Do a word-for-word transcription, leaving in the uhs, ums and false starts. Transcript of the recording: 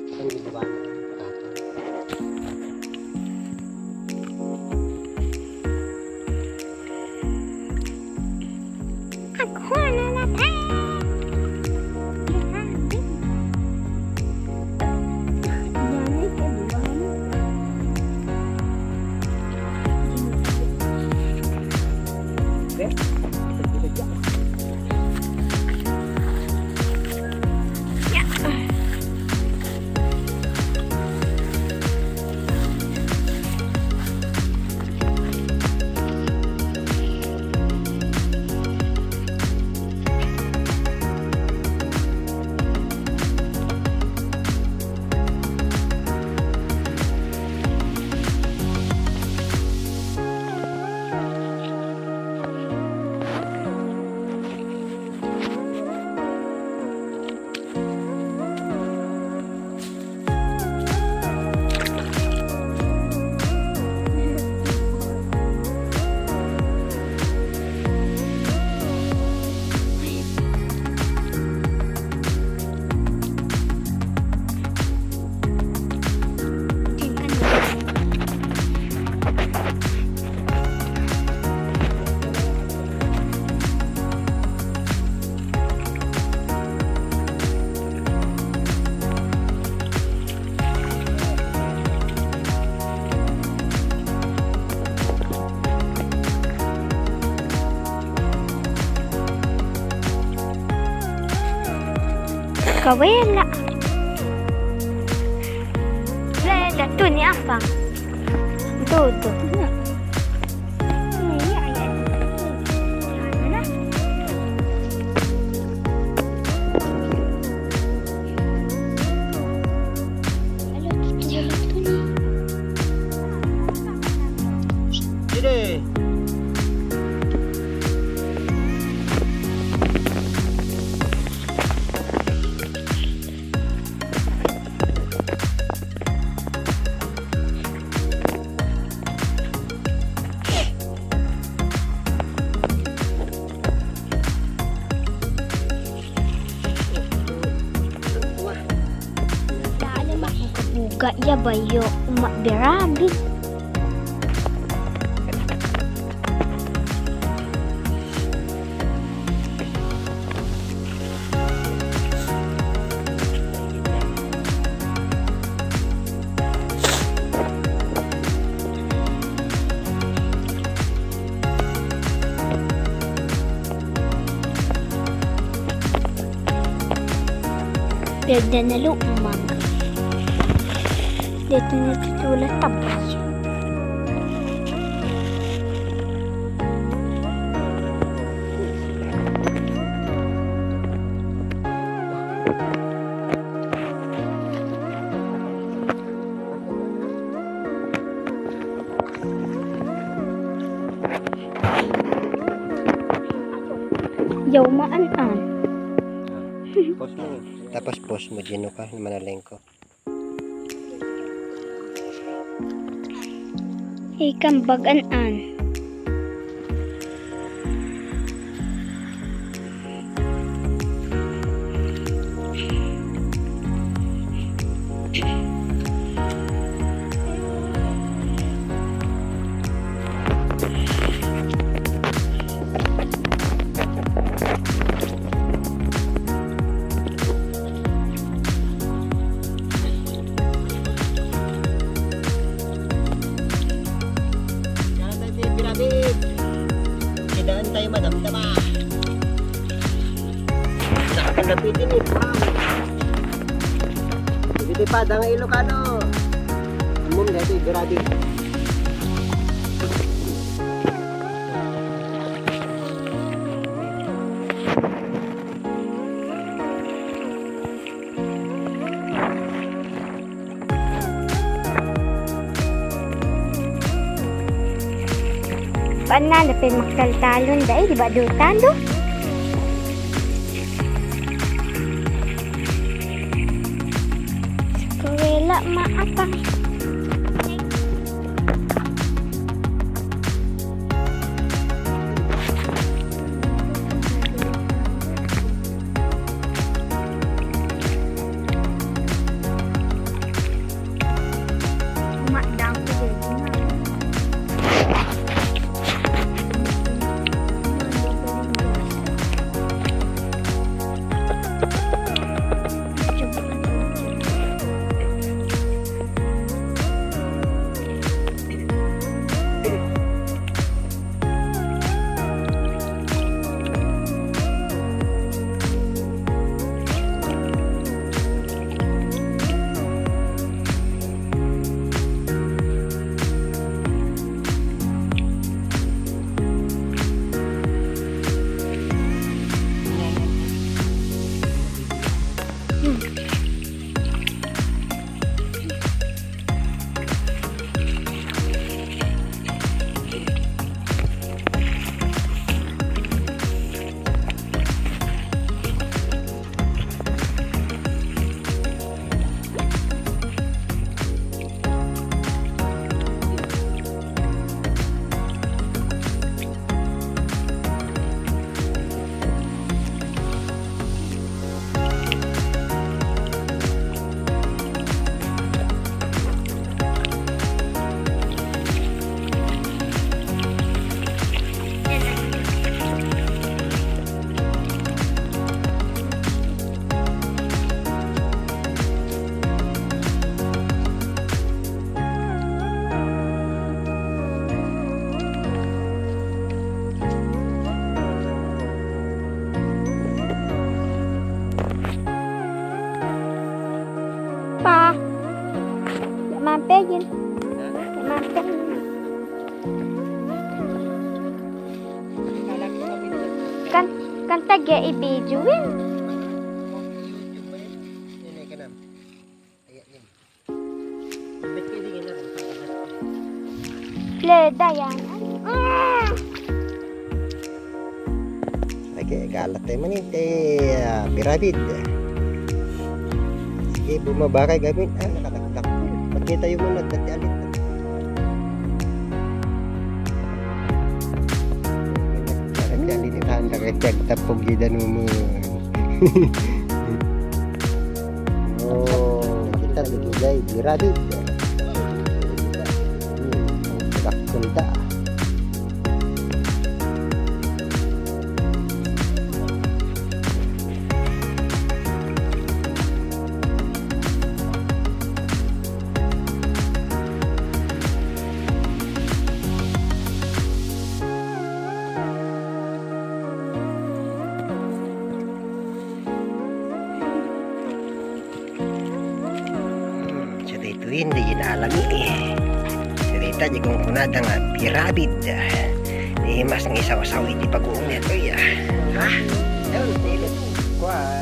Kawela. Leda tu ni apa? Todo. Gak ya bayo umak berabi. Beda na lumang. Dito natutulad tabas. Yaw maan-an. Pos mo. Tapos pos mo dino ka, manaleng ko. Ikan bagan-an. Kailangan tayo madamdama. Nakakalapitin eh. Ibigay pa, dang Ilocano. Umum na ito, grabe. Paano na napin magtaltalon dahil di ba dutan do? Skwela maapang. pa. Ya mampeyin. Ya mampeyin. Kan kan tagya i-videoin. Leda yan. Ah! Okay, galat tayo manite. Pirabid. Sige, bumaba kayo gamit. Ah, nakataktak. Pagkita yung muna, dati alit. Dati alit ni Tanda kay Tiag tapog gidan mo. Oh, kita bigilay. Pirabid. Kunta. Cerita itu hindi inalami eh. Cerita di kung kunada nga pirabid. Di mas ng isaw-saw iti pag-uumit ko ya. Ha? Yun, nilip. Kuha.